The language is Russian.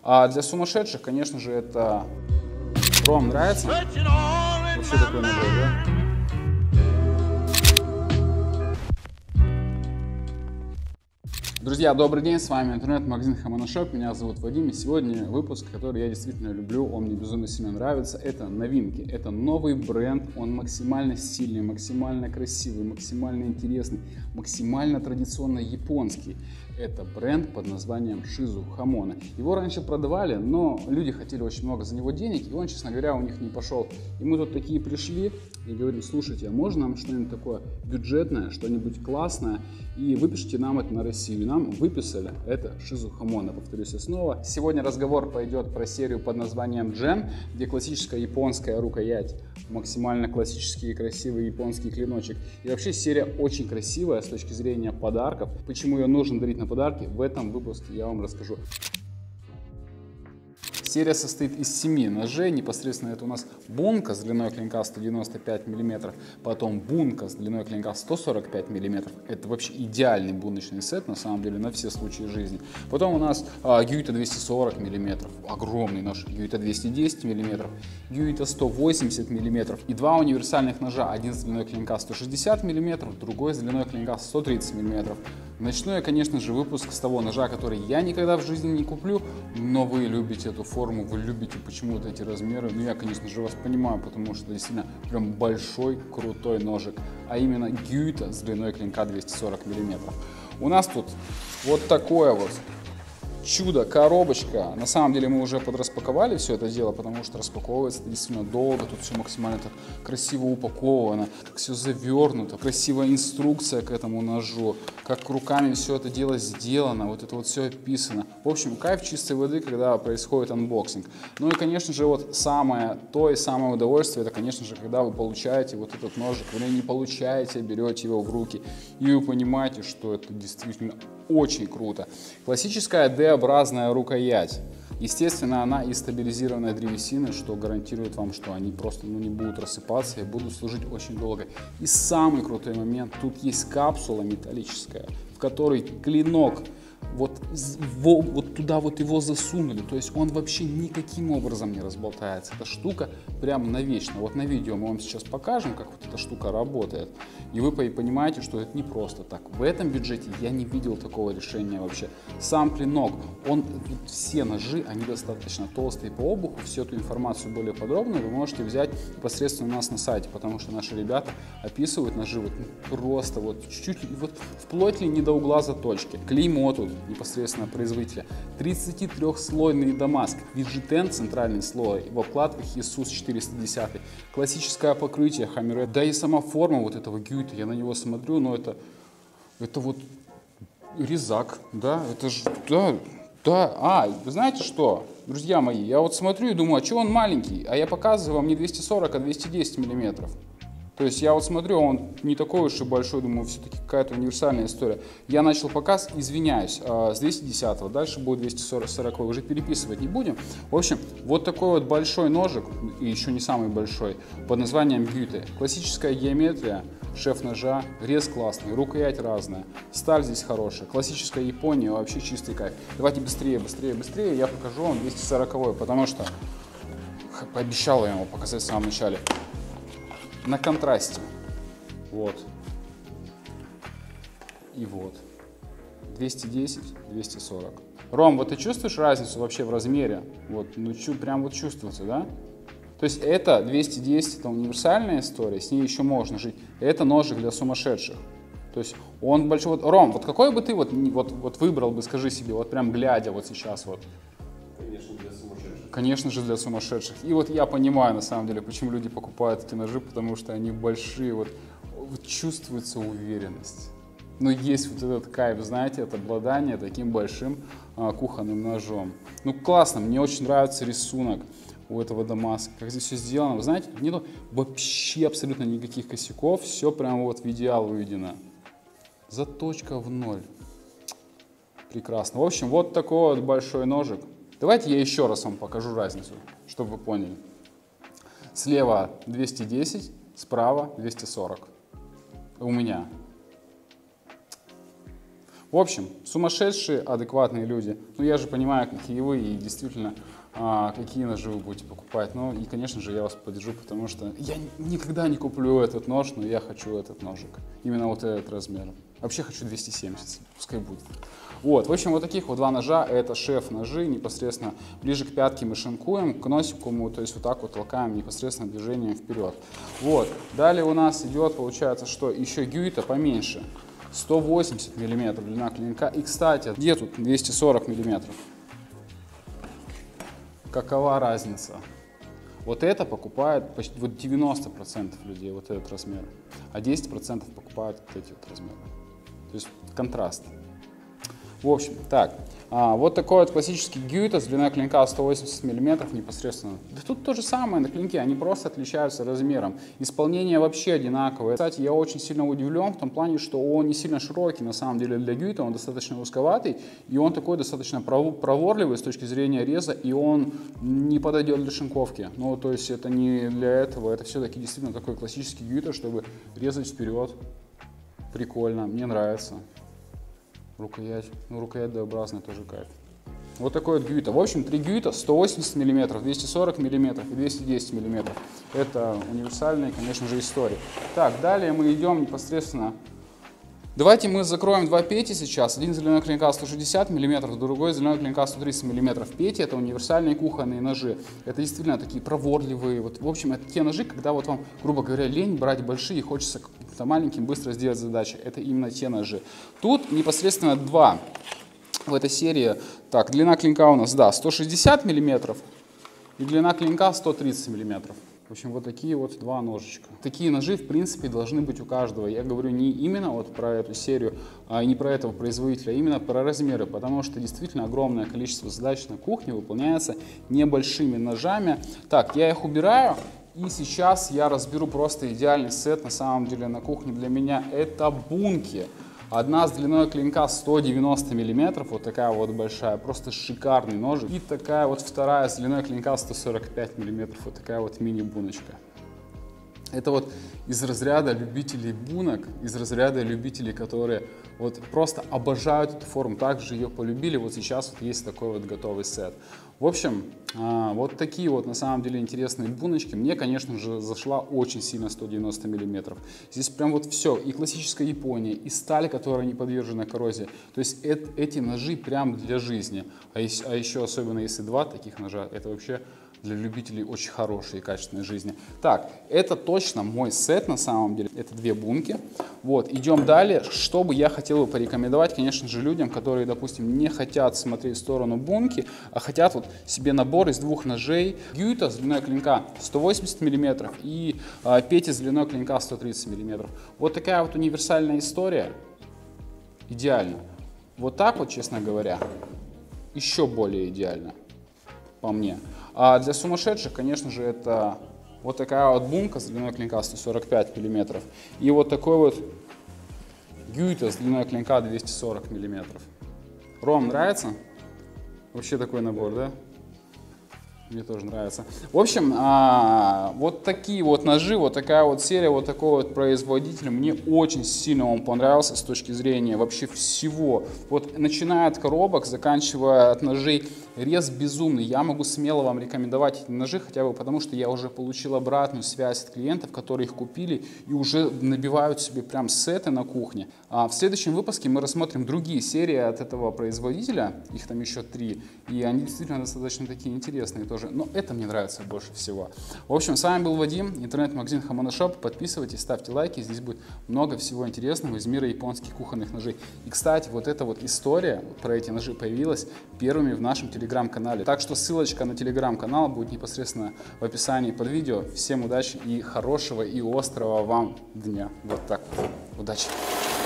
А для сумасшедших, конечно же, это... Ром, нравится? Вообще такой набор, да? Друзья, добрый день, с вами интернет-магазин Hammonoshop, меня зовут Вадим, и сегодня выпуск, который я действительно люблю, он мне безумно сильно нравится, это новинки, это новый бренд, он максимально стильный, максимально красивый, максимально интересный, максимально традиционно японский. Это бренд под названием Shizu Hamona. Его раньше продавали, но люди хотели очень много за него денег, и он, честно говоря, у них не пошел. И мы тут такие пришли и говорим: слушайте, а можно нам что-нибудь такое бюджетное, что-нибудь классное, и выпишите нам это на Россию. Нам выписали это Shizu Hamona, повторюсь я снова. Сегодня разговор пойдет про серию под названием Gen, где классическая японская рукоять, максимально классический и красивый японский клиночек. И вообще серия очень красивая с точки зрения подарков. Почему ее нужно дарить на подарки, в этом выпуске я вам расскажу. Серия состоит из 7 ножей, непосредственно это у нас бунка с длиной клинка 195 мм, потом бунка с длиной клинка 145 мм, это вообще идеальный буночный сет на самом деле на все случаи жизни. Потом у нас Gyuto 240 мм, огромный нож, Gyuto 210 мм, Gyuto 180 мм и два универсальных ножа, один с длиной клинка 160 мм, другой с длиной клинка 130 мм. Начну я, конечно же, выпуск с того ножа, который я никогда в жизни не куплю, но вы любите эту форму, вы любите почему-то эти размеры. Ну, я, конечно же, вас понимаю, потому что это действительно прям большой, крутой ножик, а именно Gyuto с длиной клинка 240 мм. У нас тут вот такое вот чудо-коробочка. На самом деле мы уже подраспаковали все это дело, потому что распаковывается это действительно долго. Тут все максимально так красиво упаковано, так все завернуто. Красивая инструкция к этому ножу, как руками все это дело сделано. Вот это вот все описано. В общем, кайф чистой воды, когда происходит анбоксинг. Ну и, конечно же, вот самое то и самое удовольствие, это, конечно же, когда вы получаете вот этот ножик. Вы не получаете, берете его в руки, и вы понимаете, что это действительно очень круто. Классическая D-образная рукоять. Естественно, она из стабилизированной древесины, что гарантирует вам, что они просто не будут рассыпаться и будут служить очень долго. И самый крутой момент, тут есть капсула металлическая, в которой клинок вот туда вот его засунули, то есть он вообще никаким образом не разболтается. Эта штука прям навечно. Вот на видео мы вам сейчас покажем, как вот эта штука работает, и вы понимаете, что это не просто так. В этом бюджете я не видел такого решения вообще. Сам клинок, все ножи, они достаточно толстые по обуху. Всю эту информацию более подробную вы можете взять непосредственно у нас на сайте, потому что наши ребята описывают ножи вот просто вот чуть-чуть, вот вплоть ли не до угла заточки. Клеймо тут непосредственно производителя. 33-слойный дамаск, VG10 центральный слой, в обкладках Asus 410. Классическое покрытие Hammerhead, да и сама форма вот этого Gyuto, я на него смотрю, но это вот резак, да, это же, да, вы знаете что, друзья мои, я вот смотрю и думаю, а что он маленький, а я показываю вам не 240, а 210 миллиметров. То есть я вот смотрю, он не такой уж и большой, думаю, все-таки какая-то универсальная история. Я начал показ, извиняюсь, с 210-го, дальше будет 240, уже переписывать не будем. В общем, вот такой вот большой ножик, и еще не самый большой, под названием Gyuto. Классическая геометрия, шеф ножа, рез классный, рукоять разная, сталь здесь хорошая, классическая Япония, вообще чистый кайф. Давайте быстрее, я покажу вам 240-й, потому что пообещал я ему показать в самом начале. На контрасте. Вот. И вот. 210, 240. Ром, вот ты чувствуешь разницу вообще в размере? Вот, ну прям вот чувствуется, да? То есть это 210, это универсальная история, с ней еще можно жить. Это ножик для сумасшедших. То есть он большой. Вот, Ром, вот какой бы ты вот выбрал бы, скажи себе, вот прям глядя вот сейчас вот. Конечно же, для сумасшедших. И вот я понимаю, на самом деле, почему люди покупают эти ножи, потому что они большие, вот чувствуется уверенность. Но есть вот этот кайф, знаете, от обладания таким большим кухонным ножом. Ну, классно, мне очень нравится рисунок у этого дамаска, как здесь все сделано. Вы знаете, нету вообще абсолютно никаких косяков, все прямо вот в идеал выведено. Заточка в ноль. Прекрасно. В общем, вот такой вот большой ножик. Давайте я еще раз вам покажу разницу, чтобы вы поняли. Слева 210, справа 240. У меня. В общем, сумасшедшие, адекватные люди. Ну, я же понимаю, какие вы и действительно, какие ножи вы будете покупать. Ну, и, конечно же, я вас поддержу, потому что я никогда не куплю этот нож, но я хочу этот ножик. Именно вот этот размер. Вообще хочу 270, пускай будет. Вот, в общем, вот таких вот два ножа, это шеф-ножи, непосредственно ближе к пятке мы шинкуем, к носику мы, то есть вот так вот толкаем непосредственно движением вперед. Вот, далее у нас идет, получается, что еще гюйта поменьше, 180 мм длина клинка, и, кстати, где тут 240 мм? Какова разница? Вот это покупает почти вот 90% людей, вот этот размер, а 10% покупают вот эти вот размеры. То есть контраст. В общем, так, вот такой вот классический гюйта с длиной клинка 180 мм непосредственно. Да тут то же самое на клинке, они просто отличаются размером. Исполнение вообще одинаковое. Кстати, я очень сильно удивлен в том плане, что он не сильно широкий на самом деле для гюйта, он достаточно узковатый, и он такой достаточно проворливый с точки зрения реза, и он не подойдет для шинковки. Ну, то есть это не для этого, это все-таки действительно такой классический гюйта, чтобы резать вперед. Прикольно, мне нравится. Рукоять, ну рукоять D-образная, тоже кайф. Вот такой вот гюйта. В общем, 3 гюйта, 180 мм, 240 мм и 210 мм. Это универсальные, конечно же, истории. Так, далее мы идем непосредственно. Давайте мы закроем два пети сейчас. Один с длиной клинка 160 мм, другой с длиной клинка 130 мм. Пети — это универсальные кухонные ножи. Это действительно такие проворливые. Вот, в общем, это те ножи, когда вот вам, грубо говоря, лень брать большие и хочется каким-то маленьким быстро сделать задачи. Это именно те ножи. Тут непосредственно два в этой серии. Так, длина клинка у нас, да, 160 мм и длина клинка 130 мм. В общем, вот такие вот два ножичка. Такие ножи, в принципе, должны быть у каждого. Я говорю не именно вот про эту серию, и не про этого производителя, а именно про размеры, потому что действительно огромное количество задач на кухне выполняется небольшими ножами. Так, я их убираю, и сейчас я разберу просто идеальный сет, на самом деле, на кухне для меня. Это бунки. Одна с длиной клинка 190 мм, вот такая вот большая, просто шикарный ножик. И такая вот вторая с длиной клинка 145 мм, вот такая вот мини-буночка. Это вот из разряда любителей бунок, из разряда любителей, которые вот просто обожают эту форму, также ее полюбили. Вот сейчас вот есть такой вот готовый сет. В общем, вот такие вот на самом деле интересные буночки. Мне, конечно же, зашла очень сильно 190 мм. Здесь прям вот все, и классическая Япония, и сталь, которая не подвержена коррозии. То есть эти ножи прям для жизни. А еще особенно если два таких ножа, это вообще для любителей очень хорошей и качественной жизни. Так, это точно мой сет на самом деле. Это две бунки. Вот, идем далее. Что бы я хотел бы порекомендовать, конечно же, людям, которые, допустим, не хотят смотреть в сторону бунки, а хотят вот себе набор из двух ножей. Гюйта с длиной клинка 180 мм и пети с длиной клинка 130 мм. Вот такая вот универсальная история. Идеально. Вот так вот, честно говоря, еще более идеально, по мне. А для сумасшедших, конечно же, это вот такая вот бунка с длиной клинка 145 мм и вот такой вот гюйта с длиной клинка 240 мм. Ром, нравится? Вообще такой набор, да? Мне тоже нравится. В общем, вот такие вот ножи, вот такая вот серия, вот такой вот производитель. Мне очень сильно он понравился с точки зрения вообще всего. Вот начиная от коробок, заканчивая от ножей, рез безумный. Я могу смело вам рекомендовать эти ножи, хотя бы потому, что я уже получил обратную связь от клиентов, которые их купили и уже набивают себе прям сеты на кухне. В следующем выпуске мы рассмотрим другие серии от этого производителя. Их там еще 3. И они действительно достаточно такие интересные тоже. Но это мне нравится больше всего. В общем, с вами был Вадим, интернет-магазин Hamona Shop. Подписывайтесь, ставьте лайки. Здесь будет много всего интересного из мира японских кухонных ножей. И, кстати, вот эта вот история про эти ножи появилась первыми в нашем телеграм-канале. Так что ссылочка на телеграм-канал будет непосредственно в описании под видео. Всем удачи и хорошего и острого вам дня. Вот так вот. Удачи!